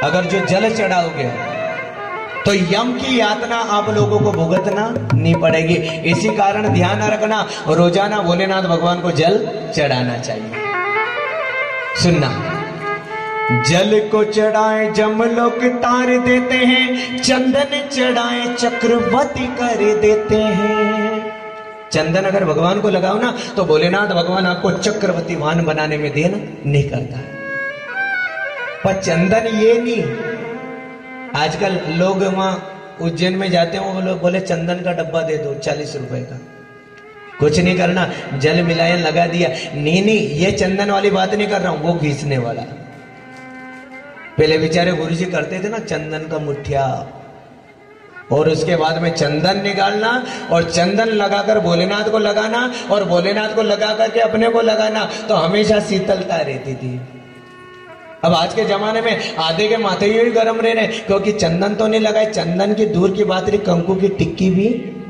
अगर जो जल चढ़ाओगे तो यम की यातना आप लोगों को भुगतना नहीं पड़ेगी। इसी कारण ध्यान रखना, रोजाना भोलेनाथ भगवान को जल चढ़ाना चाहिए। सुनना, जल को चढ़ाए जमलोक तार देते हैं, चंदन चढ़ाए चक्रवर्ती कर देते हैं। चंदन अगर भगवान को लगाओ ना तो भोलेनाथ भगवान आपको चक्रवर्तीवान बनाने में देर नहीं करता है। पर चंदन ये नहीं, आजकल लोग वहां उज्जैन में जाते हैं, वो लोग बोले चंदन का डब्बा दे दो 40 रुपए का। कुछ नहीं करना, जल मिलाया लगा दिया। नहीं, ये चंदन वाली बात नहीं कर रहा हूं, वो घिसने वाला। पहले बेचारे गुरुजी करते थे ना चंदन का मुठिया, और उसके बाद में चंदन निकालना और चंदन लगाकर भोलेनाथ को लगाना और भोलेनाथ को लगा करके अपने को लगाना, तो हमेशा शीतलता रहती थी। अब आज के जमाने में आधे के माथे ही गर्म रह रहे, क्योंकि चंदन तो नहीं लगाए। चंदन की दूर की बात रही, कंकु की टिक्की भी।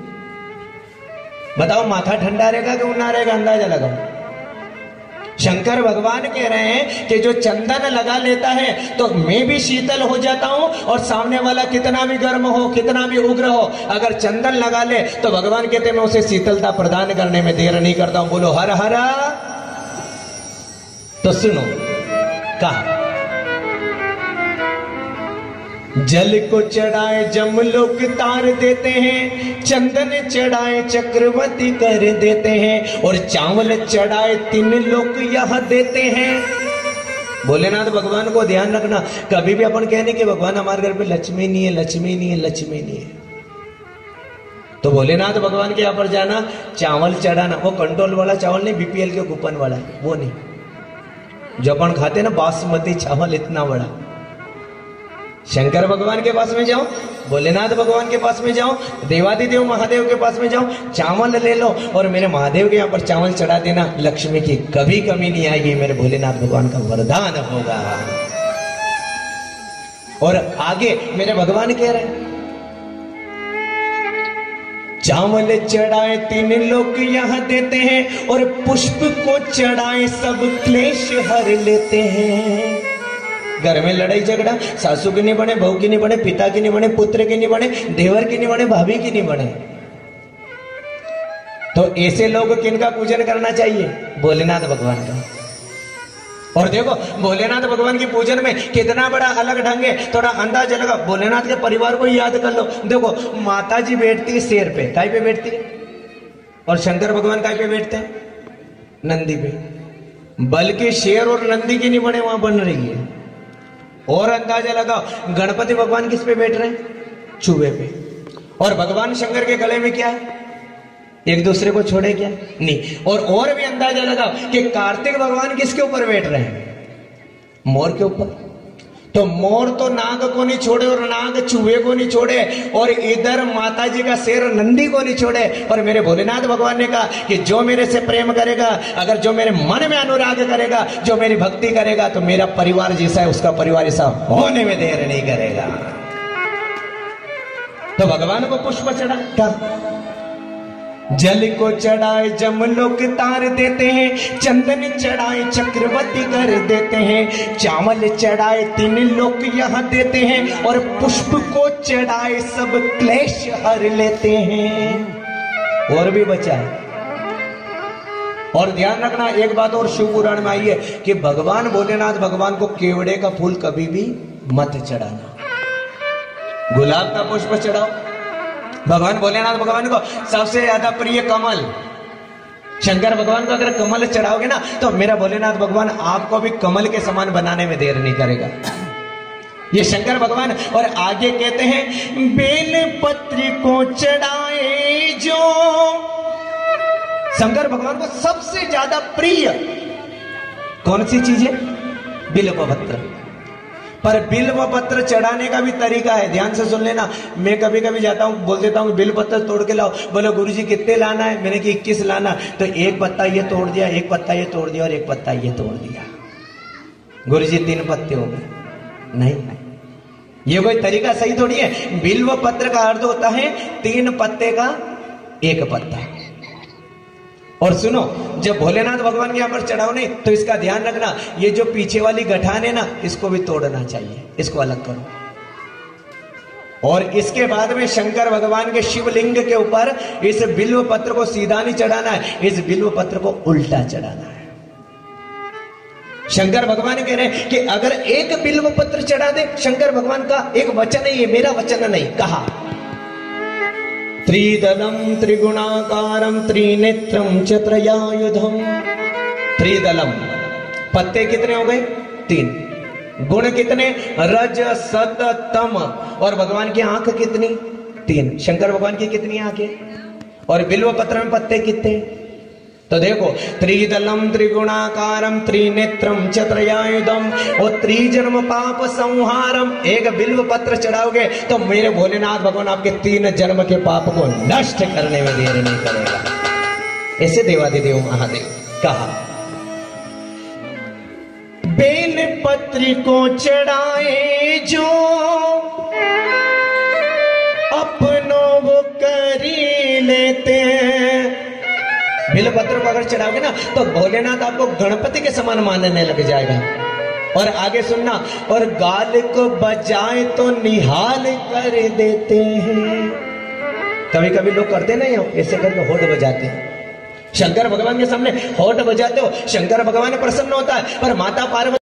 बताओ माथा ठंडा रहेगा कि उन्ना रहेगा, अंदाजा लगाओ। शंकर भगवान कह रहे हैं कि जो चंदन लगा लेता है तो मैं भी शीतल हो जाता हूं, और सामने वाला कितना भी गर्म हो, कितना भी उग्र हो, अगर चंदन लगा ले तो भगवान कहते हैं मैं उसे शीतलता प्रदान करने में देर नहीं करता हूं। बोलो हर हरा। तो सुनो, कहा जल को चढ़ाए जमलोक तार देते हैं, चंदन चढ़ाए चक्रवर्ती कर देते हैं, और चावल चढ़ाए 3 लोक यह देते हैं। भोलेनाथ भगवान को ध्यान रखना, कभी भी अपन कहने कि भगवान हमारे घर पे लक्ष्मी नहीं है, लक्ष्मी नहीं है, लक्ष्मी नहीं है, तो भोलेनाथ भगवान के यहाँ पर जाना, चावल चढ़ाना। वो कंट्रोल वाला चावल नहीं, बीपीएल के कूपन वाला, वो नहीं। जो अपन खाते ना बासमती चावल इतना बड़ा। शंकर भगवान के पास में जाओ, भोलेनाथ भगवान के पास में जाओ, देवादिदेव महादेव के पास में जाओ, चावल ले लो और मेरे महादेव के यहाँ पर चावल चढ़ा देना। लक्ष्मी की कभी कमी नहीं आएगी, मेरे भोलेनाथ भगवान का वरदान होगा। और आगे मेरे भगवान कह रहे हैं, चावल चढ़ाए 3 लोक यह देते हैं, और पुष्प को चढ़ाए सब क्लेश हर लेते हैं। घर में लड़ाई झगड़ा सासू की नहीं बने, बहू की नहीं बने, पिता की नहीं बने, पुत्र की नहीं बने, देवर की नहीं बने, भाभी की नहीं बने, तो ऐसे लोग किनका पूजन करना चाहिए? भोलेनाथ भगवान का। और देखो भोलेनाथ भगवान की पूजन में कितना बड़ा अलग ढंग है, थोड़ा अंदाजा लगा। भोलेनाथ के परिवार को ही याद कर लो। देखो माता जी बैठती है शेर पे, काय पे बैठती है, और शंकर भगवान काय पे बैठते हैं? नंदी पे। बल्कि शेर और नंदी की नहीं बने, वहां बन रही है। और अंदाजा लगाओ गणपति भगवान किस पे बैठ रहे हैं? चूहे पे। और भगवान शंकर के गले में क्या है? एक दूसरे को छोड़े क्या? नहीं। और भी अंदाजा लगाओ कि कार्तिक भगवान किसके ऊपर बैठ रहे हैं? मोर के ऊपर। तो मोर तो नाग को नहीं छोड़े और नाग चूहे को नहीं छोड़े, और इधर माता जी का शेर नंदी को नहीं छोड़े। और मेरे भोलेनाथ भगवान ने कहा कि जो मेरे से प्रेम करेगा, अगर जो मेरे मन में अनुराग करेगा, जो मेरी भक्ति करेगा, तो मेरा परिवार जैसा है उसका परिवार ऐसा होने में देर नहीं करेगा। तो भगवान को पुष्प चढ़ा, जल को चढ़ाए जमलोक तार देते हैं, चंदन चढ़ाए चक्रवर्ती कर देते हैं, चावल चढ़ाए 3 लोक यह देते हैं, और पुष्प को चढ़ाए सब क्लेश हर लेते हैं। और भी बचा है। और ध्यान रखना एक बात और शिव पुराण में आई है कि भगवान भोलेनाथ भगवान को केवड़े का फूल कभी भी मत चढ़ाना, गुलाब का पुष्प चढ़ाओ। भगवान भोलेनाथ भगवान को सबसे ज्यादा प्रिय कमल। शंकर भगवान को अगर कमल चढ़ाओगे ना तो मेरा भोलेनाथ भगवान आपको भी कमल के समान बनाने में देर नहीं करेगा। ये शंकर भगवान। और आगे कहते हैं बेल पत्र को चढ़ाए जो, शंकर भगवान को सबसे ज्यादा प्रिय कौन सी चीज है? बिल्व पत्र। पर बिल्व पत्र चढ़ाने का भी तरीका है, ध्यान से सुन लेना। मैं कभी कभी जाता हूँ, बोल देता हूँ बिल्व पत्र तोड़ के लाओ। बोले गुरुजी कितने लाना है? मैंने कि 21 लाना। तो एक पत्ता ये तोड़ दिया, एक पत्ता ये तोड़ दिया, और एक पत्ता ये तोड़ दिया। गुरुजी 3 पत्ते हो गए। नहीं, ये कोई तरीका सही थोड़ी है। बिल्व पत्र का अर्थ होता है 3 पत्ते का 1 पत्ता। और सुनो, जब भोलेनाथ भगवान के यहाँ पर चढ़ाओ नहीं तो इसका ध्यान रखना, ये जो पीछे वाली गठान है ना, इसको भी तोड़ना चाहिए, इसको अलग करो। और इसके बाद में शंकर भगवान के शिवलिंग के ऊपर इस बिल्व पत्र को सीधा नहीं चढ़ाना है, इस बिल्व पत्र को उल्टा चढ़ाना है। शंकर भगवान कह रहे हैं कि अगर एक बिल्व पत्र चढ़ा दे, शंकर भगवान का एक वचन है, ये मेरा वचन नहीं, कहा त्रिदलम त्रिगुणाकारम त्रिनेत्रम च त्रयायुधम। त्रिदलम, पत्ते कितने हो गए? 3। गुण कितने? रज सत तम। और भगवान की आंख कितनी? 3। शंकर भगवान की कितनी आंखें? और बिल्व पत्र में पत्ते कितने? तो देखो, त्रिदलम त्रिगुणाकारम त्रिनेत्रम च त्रयायुधम और त्रिजन्म पाप संहारम। एक बिल्व पत्र चढ़ाओगे तो मेरे भोलेनाथ भगवान आपके 3 जन्म के पाप को नष्ट करने में देर नहीं करेगा। ऐसे देवादिदेव महादेव कहा। बेल पत्र को चढ़ाए जो अपनों वो करी लेते हैं। बिलपत्र को अगर चढ़ाओगे ना तो भोलेनाथ आपको गणपति के समान मानने लग जाएगा। और आगे सुनना, और गाल को बजाए तो निहाल कर देते हैं। कभी कभी लोग करते नहीं हो, ऐसे करके होठ बजाते हैं, शंकर भगवान के सामने होठ बजाते हो, शंकर भगवान प्रसन्न होता है। पर माता पार्वती